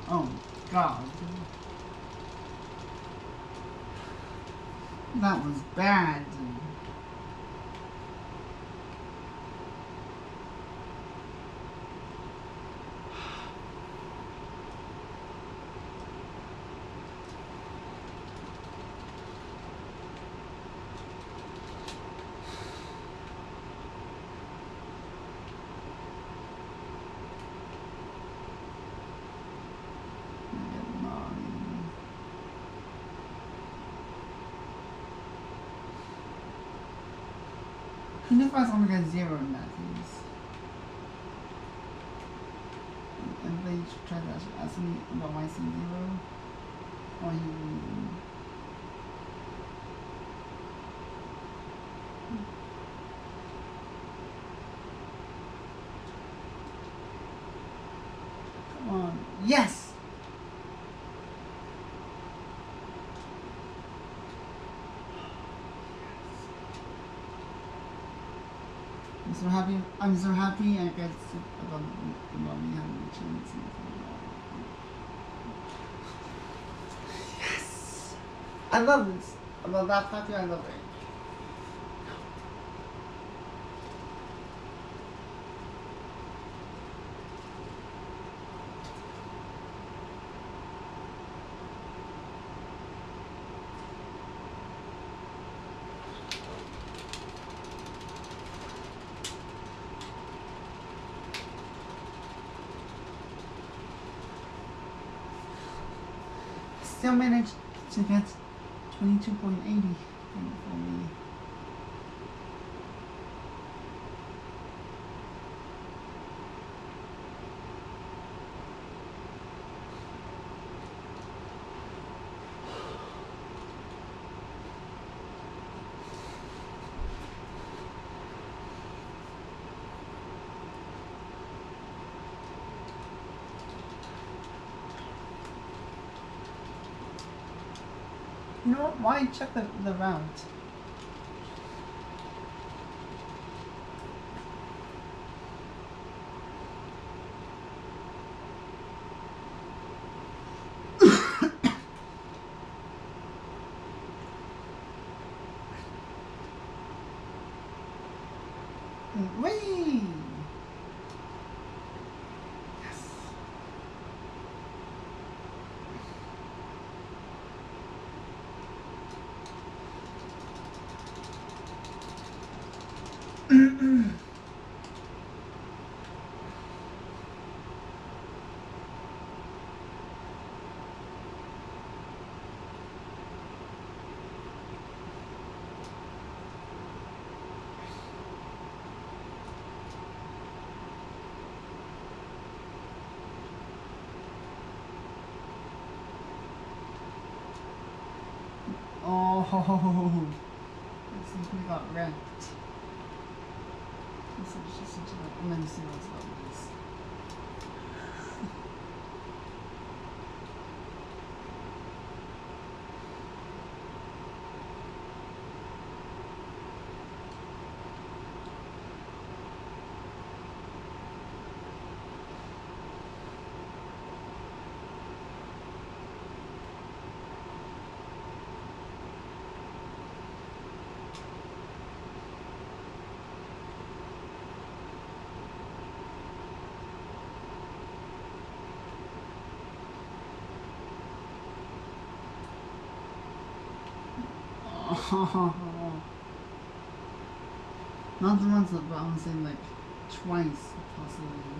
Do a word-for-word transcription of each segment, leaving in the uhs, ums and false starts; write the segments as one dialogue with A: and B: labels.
A: Oh, God. That was bad. Even if I was only get zero in that case. And they try to ask me about my C zero. Or you. Come on. Yes! I'm so happy. I'm so happy I get about about me having a chance. Yes! I love this. I love that party. I love it. Still managed to get twenty-two point eight zero for me. You know what? Why check the, the route? Whee! Oh, I think we got wrecked. This is just such a... Let me see what's up with this. Oh, not the ones that bouncing like twice, possibly.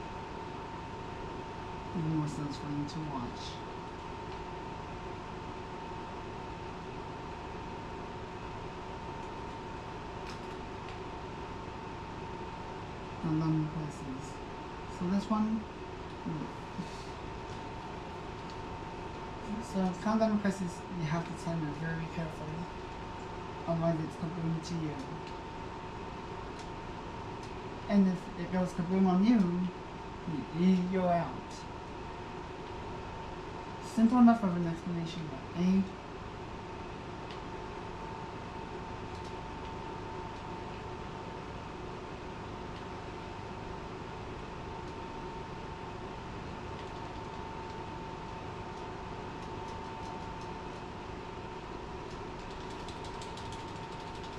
A: Even more satisfying to watch. Random places. So this one. So countdown crisis, you have to time it very carefully. Otherwise it's kaboom to you. And if it goes kaboom on you, you you're out. Simple enough of an explanation, but A.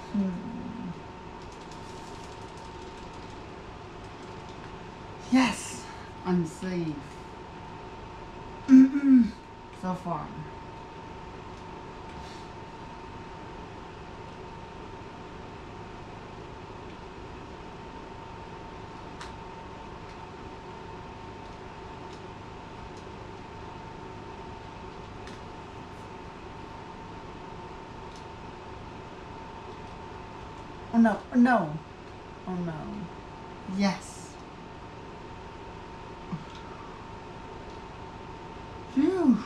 A: Hmm. Yes! I'm safe. So far. Oh no, oh no, oh no. Yes. Phew.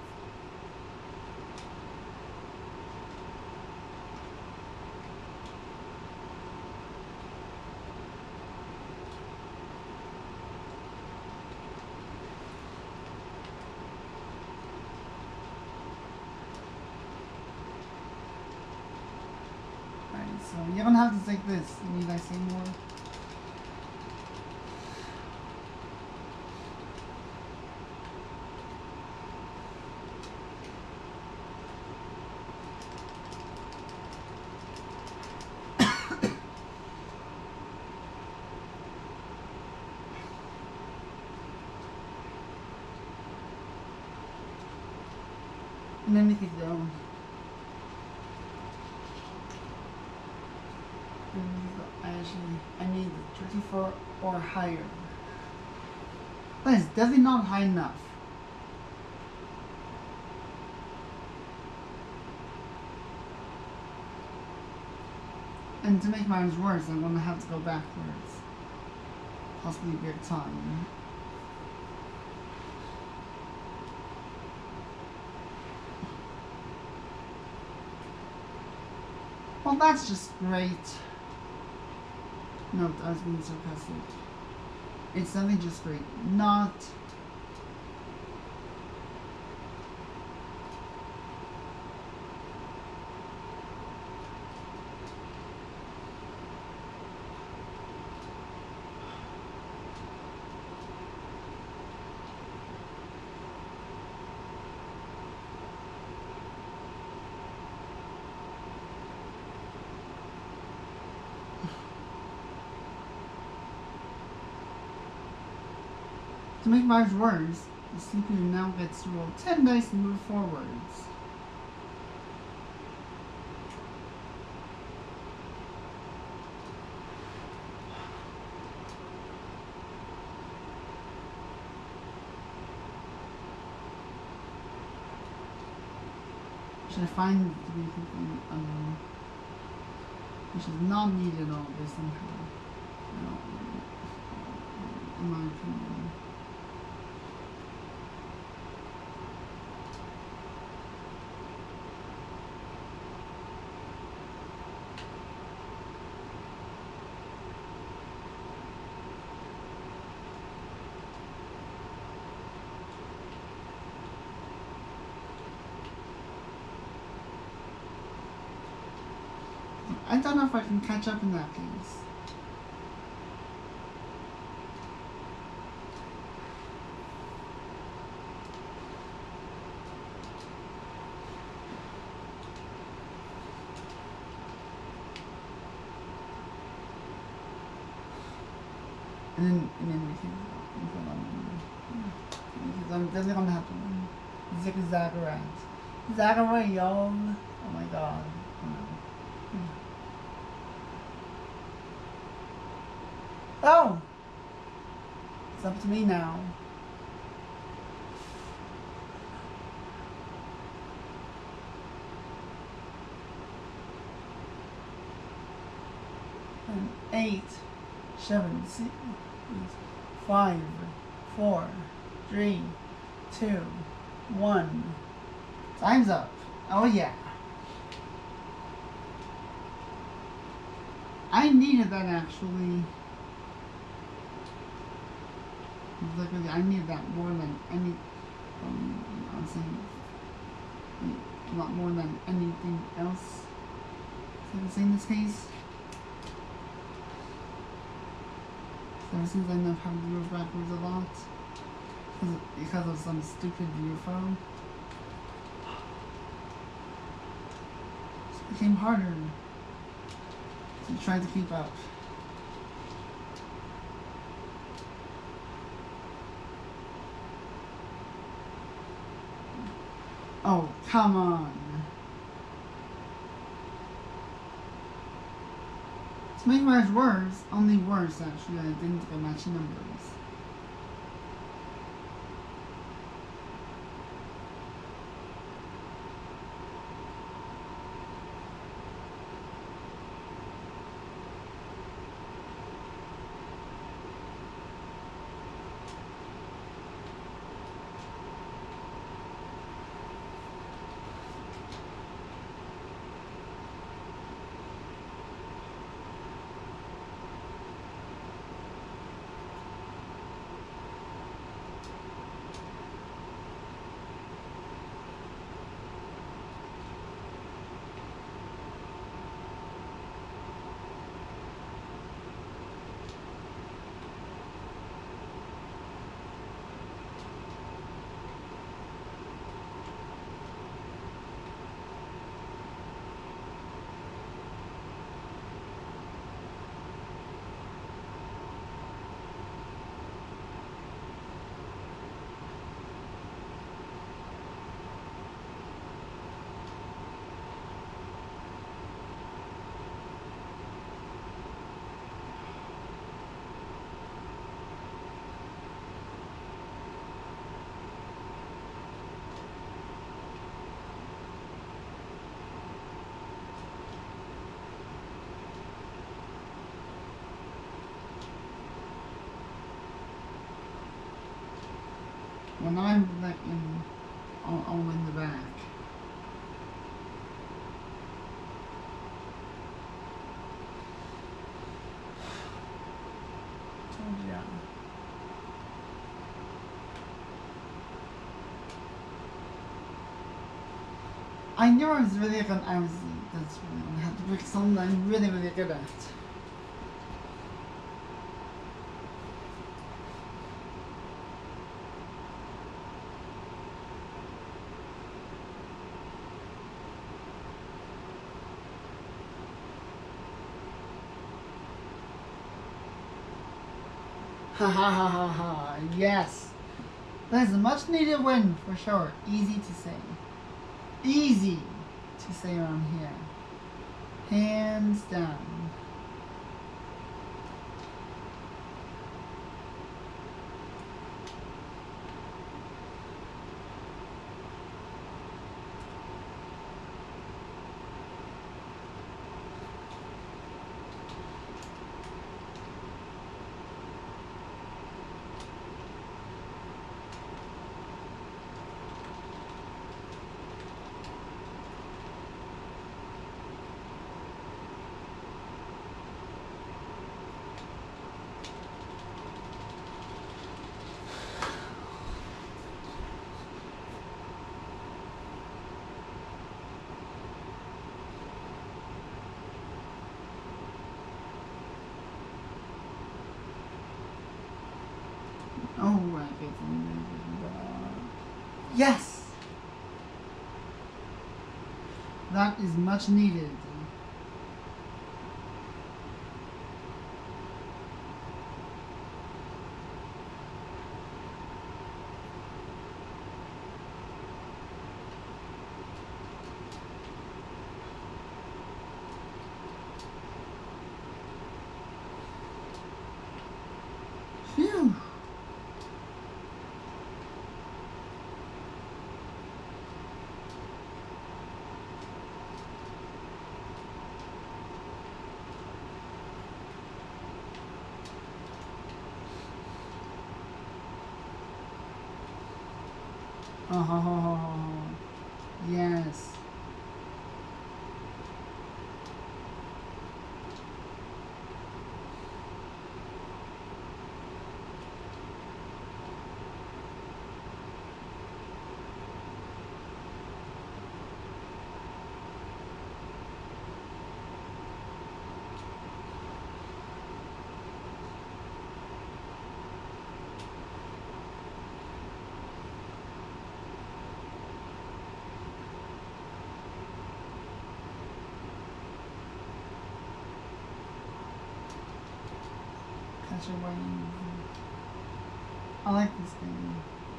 A: Alright, so you're gonna have to take this. Need I say more? And then we could go. Actually, I need the thirty-four or higher. That is definitely not high enough. And to make matters worse, I'm gonna have to go backwards. Possibly big time. Well, that's just great. No, I was being sarcastic. It's something just great. Not... To make matters worse, the C P U now gets to roll ten dice and move forwards. Which I find to be something um, which is not needed all this somehow. You know, in my opinion. I don't know if I can catch up in that case. And then, and then we can go on. Because I'm definitely gonna have to win. Zig Zaggerat. Zaggerat, y'all. Oh my god. Oh! It's up to me now. And eight, seven, six, five, four, three, two, one. Time's up. Oh yeah. I needed that actually. Literally, I need that more than any. Um, I'm saying a lot more than anything else. So I'm saying this case. So ever since I know how to move backwards a lot, because because of some stupid U F O, it became harder. to try to keep up. Oh, come on. To make matters worse, only worse actually, I didn't get matching numbers. When I'm like in, all, all in the back. Oh yeah. I knew I was really good. I was. That's really. I had to pick something I'm really, really good at. Ha ha ha ha ha, yes. That is a much needed win for sure. Easy to say. Easy to say around here. Hands down. Oh, I get it. Yes! That is much needed. Phew! Oh, yes. catch a wave. I like this game.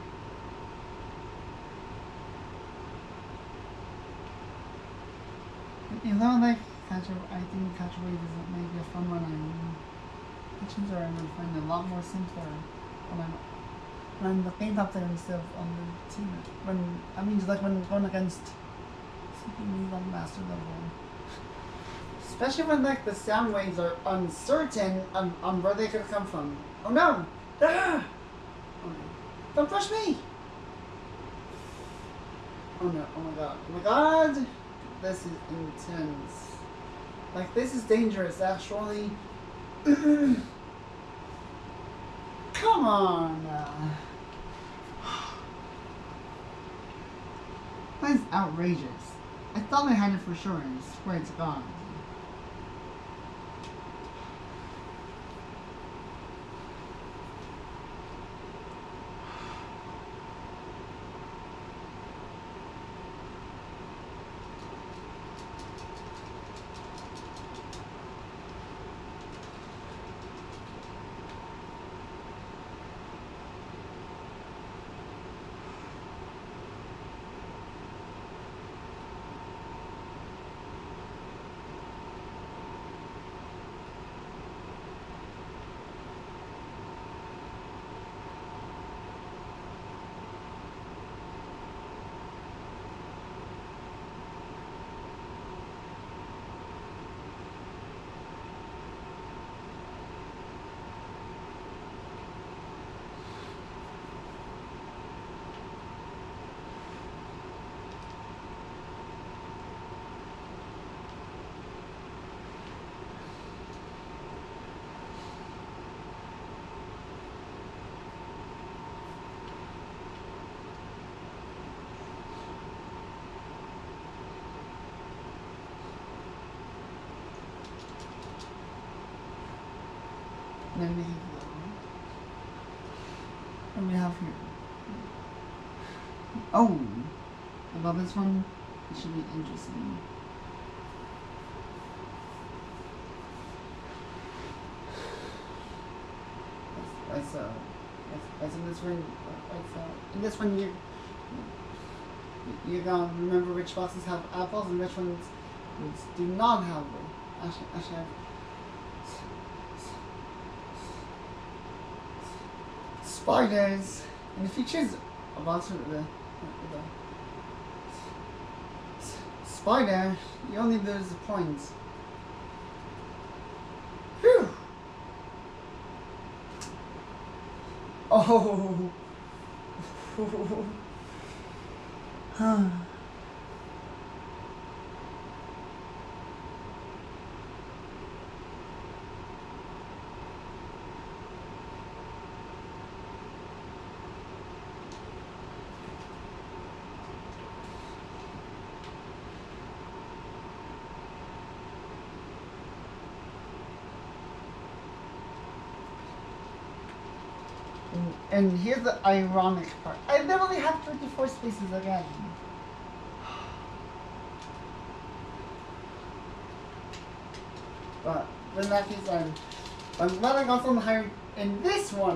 A: Even though I like catch a, I think catch a wave is maybe a fun one. I kitchens are I would find a lot more simpler when I'm when I'm looking up there instead of on the team. When I mean, just like when going against something on master level. Especially when like the sound waves are uncertain on, on where they could come from. Oh no! Ah! Oh no. Don't push me! Oh no, oh my god. Oh my god! This is intense. Like this is dangerous actually. Come on! Uh, that is outrageous. I thought I had it for sure and I swear it's gone. And then we have what we have here. Oh, I love this one. It should be interesting. I saw. I saw this one. I saw. In this one, you you're gonna remember which boxes have apples and which ones do not have them. Actually, actually, have spiders. And if you choose a box with the, with the spider, you only lose the points. Whew. Oh. Huh. And here's the ironic part. I literally have thirty-four spaces again. But in that case, I'm, I'm glad I got something higher in this one.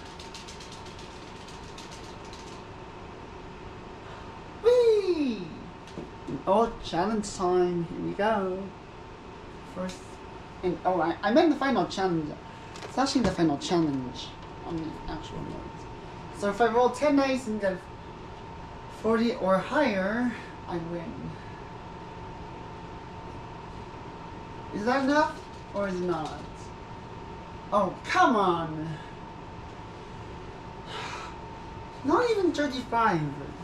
A: Whee! Oh, challenge time. Here we go. First, and oh, I, I meant the final challenge. It's actually the final challenge on the actual notes. So if I roll ten dice and get forty or higher, I win. Is that enough or is it not? Oh, come on! Not even thirty-five.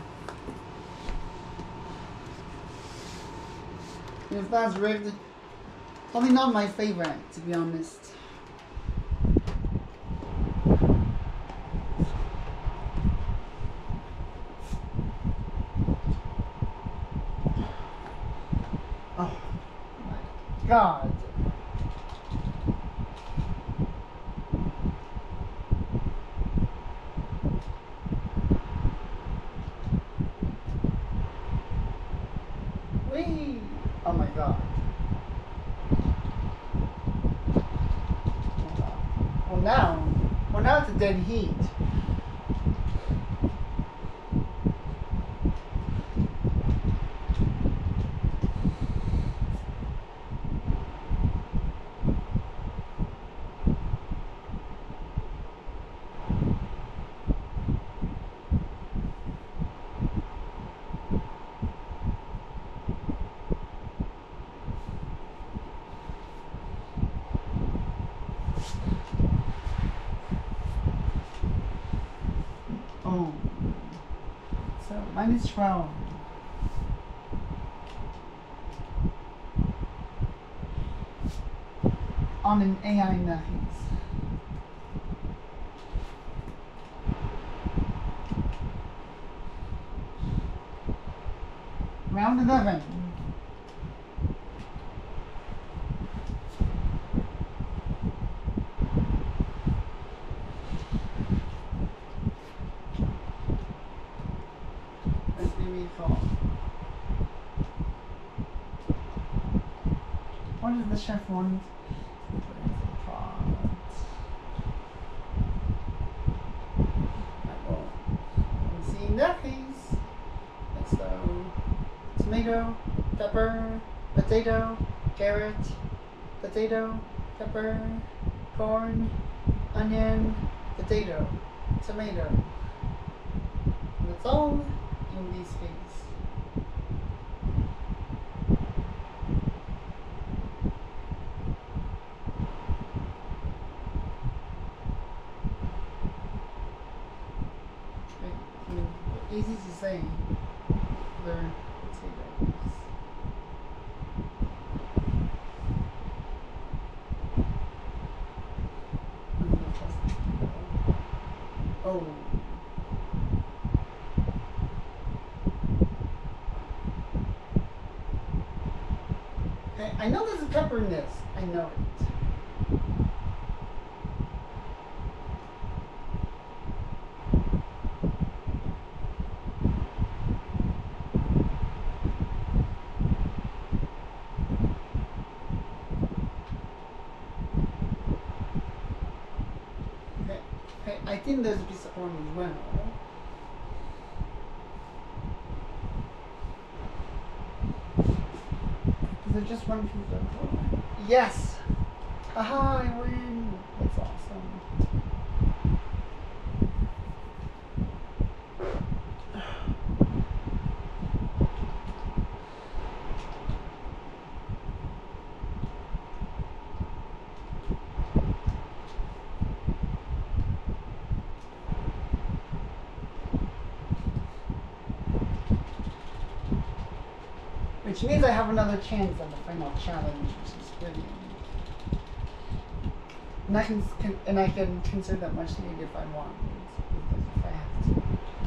A: If that's rigged, probably not my favorite, to be honest. God. Whee! Oh my God. Oh my God. Well now. now it's a dead heat. Oh, so minus twelve. On an A I nice. Round eleven. What does the chef want? See in that case, let's go tomato, pepper, potato, carrot, potato, pepper, corn, onion, potato, tomato. And that's all in this case. Easy to say. They're potatoes. Oh. Hey, I know there's a pepper in this. I know it. I think there's a piece of corn as well. Is there just one piece of corn? Yes! Aha, I win! That's awesome. Which means I have another chance on the final challenge, which is brilliant. And I can, can and I can consider that much needed if I want, if I have to.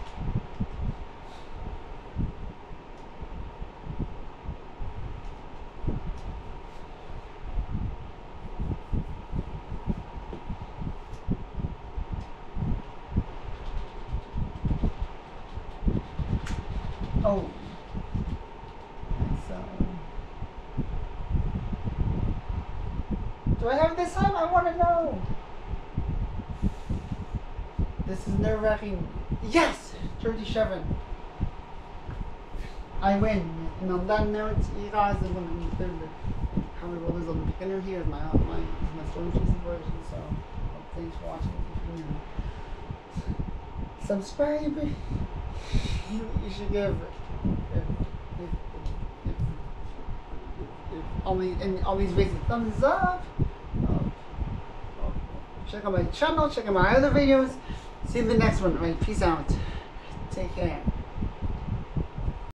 A: Oh. Do I have this time? I want to know. This is nerve-wracking. Yes! thirty-seven. I win. And on that note, you guys are going to be third. How many rollers on the beginner here is my my is my storm chasing version. So thanks for watching. If you subscribe. You should give. If, if, if, if, if always and always raise a thumbs up. Check out my channel, check out my other videos. See you in the next one. Right, peace out. Take care.